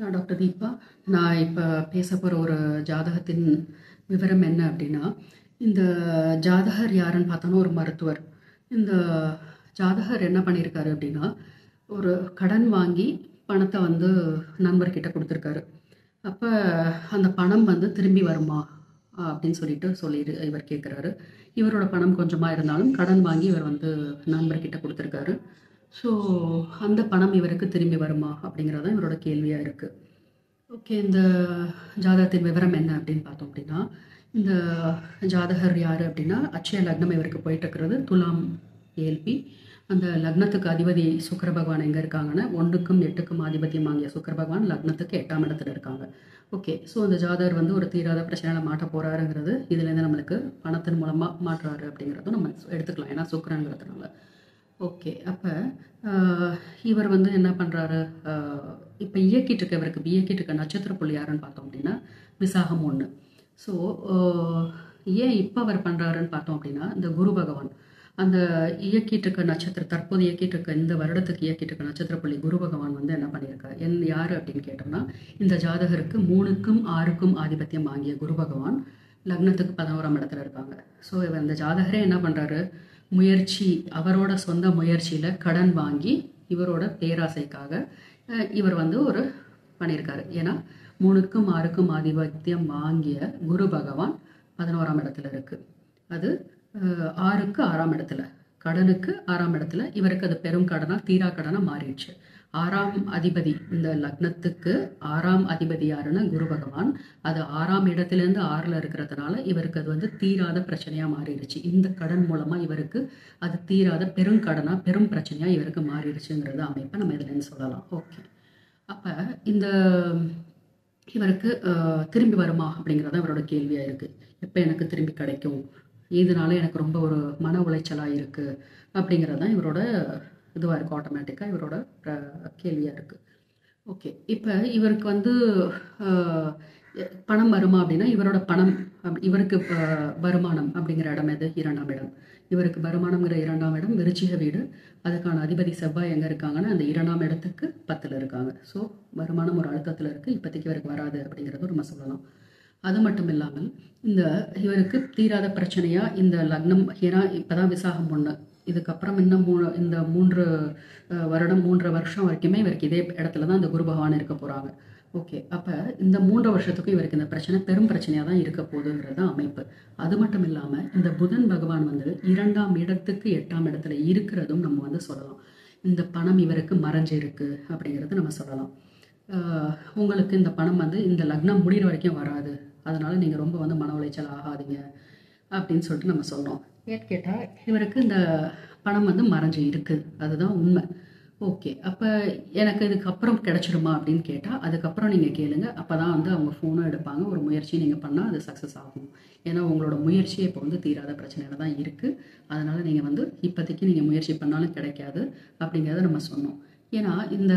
நான் டாக்டர் தீபா. நான் இப்போ பேச போகிற ஒரு ஜாதகத்தின் விவரம் என்ன அப்படின்னா, இந்த ஜாதகர் யாருன்னு பார்த்தோன்னா ஒரு மருத்துவர். இந்த ஜாதகர் என்ன பண்ணியிருக்காரு அப்படின்னா, ஒரு கடன் வாங்கி பணத்தை வந்து நண்பர்கிட்ட கொடுத்துருக்காரு. அப்போ அந்த பணம் வந்து திரும்பி வருமா அப்படின்னு சொல்லிட்டு இவர் கேட்குறாரு. இவரோட பணம் கொஞ்சமாக இருந்தாலும் கடன் வாங்கி இவர் வந்து நண்பர்கிட்ட கொடுத்துருக்காரு. ஸோ அந்த பணம் இவருக்கு திரும்பி வருமா அப்படிங்கிறது தான் இவரோட கேள்வியாக இருக்குது. ஓகே, இந்த ஜாதகத்தின் விவரம் என்ன அப்படின்னு பார்த்தோம் அப்படின்னா, இந்த ஜாதகர் யார் அப்படின்னா, அட்சய லக்னம் இவருக்கு போயிட்டுருக்கிறது துலாம் ஏல்பி. அந்த லக்னத்துக்கு அதிபதி சுக்கிர பகவான் எங்கே இருக்காங்கன்னா, 1க்கும் 8க்கும் ஆதிபத்தியம் வாங்கிய சுக்கிர பகவான் லக்னத்துக்கு 8ஆம் இடத்துல இருக்காங்க. ஓகே, ஸோ அந்த ஜாதகர் வந்து ஒரு தீராத பிரச்சனையில் மாட்ட போகிறாருங்கிறது இதுலேருந்து நம்மளுக்கு பணத்தின் மூலமாக மாற்றுறாரு அப்படிங்கிறதும் நம்ம எடுத்துக்கலாம், ஏன்னா சுக்கிரங்கிறதுனால. ஓகே, அப்போ இவர் வந்து என்ன பண்ணுறாரு, இப்போ இயக்கிட்டு இருக்க நட்சத்திர புள்ளி யாருன்னு பார்த்தோம் அப்படின்னா விசாகம் 1. ஸோ ஏன் இப்போ அவர் பண்ணுறாருன்னு பார்த்தோம் அப்படின்னா, இந்த குரு பகவான் அந்த தற்போது இயக்கிட்டு இருக்க இந்த வருடத்துக்கு இயக்கிட்டு இருக்க நட்சத்திர புள்ளி குரு பகவான் வந்து என்ன பண்ணியிருக்காரு, யார் அப்படின்னு கேட்டோம்னா, இந்த ஜாதகருக்கு 3க்கும் 6க்கும் ஆதிபத்தியம் வாங்கிய குரு பகவான் லக்னத்துக்கு 11ஆம் இடத்துல இருக்காங்க. ஸோ இவர் இந்த ஜாதகரே என்ன பண்ணுறாரு, அவரோட சொந்த முயற்சியில் கடன் வாங்கி இவரோட பேராசைக்காக இவர் வந்து ஒரு பண்ணியிருக்காரு. ஏன்னா 3க்கும் 6க்கும் ஆதிபத்தியம் வாங்கிய குரு பகவான் 11ஆம் இடத்துல இருக்கு. அது 6க்கு 6ஆம் இடத்துல, கடனுக்கு 6ஆம் இடத்துல. இவருக்கு அது பெரும் கடனா தீரா கடனா மாறிடுச்சு. 6ஆம் அதிபதி, இந்த லக்னத்துக்கு 6ஆம் அதிபதி யாருன்னா குரு பகவான். அது 6ஆம் இடத்துலேருந்து 6ல் இருக்கிறதுனால இவருக்கு அது வந்து தீராத பிரச்சனையாக மாறிடுச்சு. இந்த கடன் மூலமாக இவருக்கு அது தீராத பெருங்கடனா பெரும் பிரச்சனையாக இவருக்கு மாறிடுச்சுங்கிறது அமைப்பை நம்ம இதுலேருந்து சொல்லலாம். ஓகே, அப்போ இந்த இவருக்கு திரும்பி வருமா அப்படிங்கிறத இவரோட கேள்வியாக இருக்குது. எப்போ எனக்கு திரும்பி கிடைக்கும், இதனால எனக்கு ரொம்ப ஒரு மன உளைச்சலாக இருக்குது அப்படிங்கிறது தான் இவரோட இதுவாக இருக்குது. ஆட்டோமேட்டிக்காக இவரோட கேள்வியாக இருக்குது. ஓகே, இப்போ இவருக்கு வந்து பணம் வருமா அப்படின்னா, இவரோட பணம் இவருக்கு வருமானம் அப்படிங்கிற இடம் எது, 2ஆம் இடம். இவருக்கு வருமானம்ங்கிற 2ஆம் இடம் விருச்சிக வீடு. அதுக்கான அதிபதி செவ்வாய் எங்கே இருக்காங்கன்னா, அந்த 2ஆம் இடத்துக்கு 10ல் இருக்காங்க. ஸோ வருமானம் ஒரு அழுத்தத்தில் இருக்குது. இப்போதைக்கு இவருக்கு வராது அப்படிங்கிறத நம்ம சொல்லலாம். அது மட்டும் இல்லாமல் இவருக்கு தீராத பிரச்சனையாக இந்த லக்னம், ஏன்னா இப்போ தான் விசாகம் 1, இதுக்கப்புறம் இன்னும் இந்த 3 வருடம் 3 வருஷம் வரைக்குமே இவருக்கு இதே இடத்துல தான் இந்த குரு பகவான் இருக்க போகிறாங்க. ஓகே, அப்போ இந்த 3 வருஷத்துக்கும் இவருக்கு இந்த பிரச்சனை பெரும் பிரச்சனையாக தான் இருக்க போகுதுங்கிறது தான் அமைப்பு. அது மட்டும் இல்லாமல் இந்த புதன் பகவான் வந்து 2ஆம் இடத்துக்கு 8ஆம் இடத்துல இருக்கிறதும் நம்ம வந்து சொல்லலாம். இந்த பணம் இவருக்கு மறைஞ்சு இருக்கு அப்படிங்கிறது நம்ம சொல்லலாம். உங்களுக்கு இந்த பணம் வந்து இந்த லக்னம் முடிகிற வரைக்கும் வராது, அதனால நீங்கள் ரொம்ப வந்து மன உளைச்சல் ஆகாதீங்க அப்படின்னு சொல்லிட்டு நம்ம சொல்கிறோம். ஏன்னு கேட்டால் இவருக்கு இந்த பணம் வந்து மறைஞ்சு இருக்குது, அதுதான் உண்மை. ஓகே, அப்போ எனக்கு இதுக்கப்புறம் கிடச்சிடுமா அப்படின்னு கேட்டால் அதுக்கப்புறம் நீங்கள் கேளுங்க. அப்போ தான் வந்து அவங்க ஃபோனும் எடுப்பாங்க. ஒரு முயற்சி நீங்கள் பண்ணால் அது சக்ஸஸ் ஆகும். ஏன்னா உங்களோட முயற்சியே இப்போ வந்து தீராத பிரச்சனையில தான் இருக்குது. அதனால் நீங்கள் வந்து இப்போதைக்கு நீங்கள் முயற்சி பண்ணாலும் கிடைக்காது அப்படிங்கிறத நம்ம சொன்னோம். ஏன்னா இந்த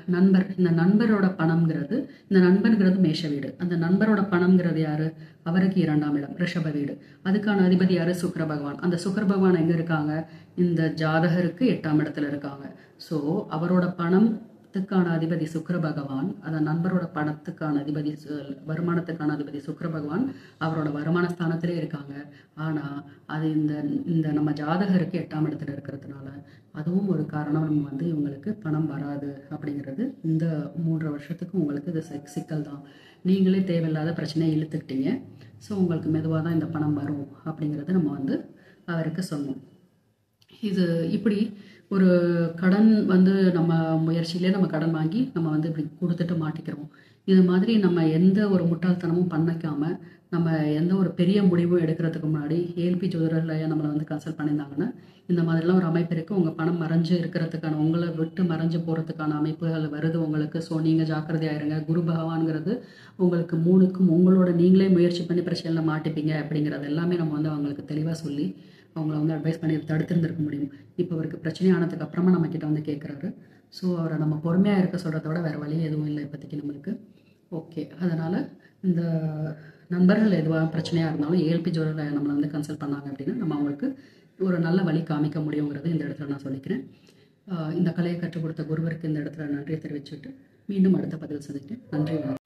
நண்பரோட பணம்ங்கிறது, இந்த நண்பன்கிறது மேஷ வீடு. அந்த நண்பரோட பணம்ங்கிறது யாரு, அவருக்கு 2ஆம் இடம் ரிஷப வீடு. அதுக்கான அதிபதி யாரு, சுக்கிர பகவான். அந்த சுக்கிர பகவான் எங்க இருக்காங்க, இந்த ஜாதகருக்கு 8ஆம் இடத்துல இருக்காங்க. ஸோ அவரோட பணத்துக்கான அதிபதி சுக்கிர பகவான், அந்த நண்பரோட பணத்துக்கான அதிபதி வருமானத்துக்கான அதிபதி சுக்கிர பகவான் அவரோட வருமான ஸ்தானத்திலே இருக்காங்க. ஆனால் அது இந்த நம்ம ஜாதகருக்கு 8ஆம் இடத்துல இருக்கிறதுனால அதுவும் ஒரு காரணம். நம்ம வந்து இவங்களுக்கு பணம் வராது அப்படிங்கிறது இந்த 3 வருஷத்துக்கு உங்களுக்கு இது சிக்கல் தான். நீங்களே தேவையில்லாத பிரச்சனையை இழுத்துக்கிட்டீங்க. ஸோ உங்களுக்கு மெதுவாக தான் இந்த பணம் வரும் அப்படிங்கிறது நம்ம வந்து அவருக்கு சொன்னோம். இது இப்படி ஒரு கடன் வந்து நம்ம முயற்சியிலே நம்ம கடன் வாங்கி நம்ம வந்து இப்படி கொடுத்துட்டு மாட்டிக்கிறோம். இது மாதிரி நம்ம எந்த ஒரு முட்டாள்தனமும் பண்ணிக்காமல் நம்ம எந்த ஒரு பெரிய முடிவும் எடுக்கிறதுக்கு முன்னாடி ஏல்பி ஜோதிடர்லையா நம்மளை வந்து கன்சல்ட் பண்ணியிருந்தாங்கன்னா, இந்த மாதிரிலாம் ஒரு அமைப்பு இருக்குது. உங்கள் பணம் மறைஞ்சு இருக்கிறதுக்கான, உங்களை விட்டு மறைஞ்சு போகிறதுக்கான அமைப்புகள் வருது உங்களுக்கு. ஸோ நீங்கள் ஜாக்கிரதையாயிருங்க. குரு பகவான்கிறது உங்களுக்கு 3க்கும் உங்களோட நீங்களே முயற்சி பண்ணி பிரச்சனையில் மாட்டிப்பீங்க அப்படிங்கிறது எல்லாமே நம்ம வந்து அவங்களுக்கு தெளிவாக சொல்லி அவங்கள வந்து அட்வைஸ் பண்ணி தடுத்திருந்திருக்க முடியும். இப்போ அவருக்கு பிரச்சனை ஆனதுக்கு அப்புறமா நம்ம கிட்ட வந்து கேட்குறாரு. ஸோ அவரை நம்ம பொறுமையாக இருக்க சொல்கிறத விட வேறு வழி எதுவும் இல்லை இப்போதைக்கு நம்மளுக்கு. ஓகே, அதனால் இந்த நண்பர்கள் எதுவாக பிரச்சனையாக இருந்தாலும் ஏல்பி ஜோதிடர் நம்மளை வந்து கன்சல்ட் பண்ணாங்க அப்படின்னா நம்ம அவங்களுக்கு ஒரு நல்ல வழி காமிக்க முடியுங்கிறது இந்த இடத்துல நான் சொல்லிக்கிறேன். இந்த கலையை கற்றுக் கொடுத்த குருவருக்கு இந்த இடத்துல நன்றியை தெரிவிச்சுட்டு மீண்டும் அடுத்த பதில் சந்திக்கிறேன். நன்றி, வணக்கம்.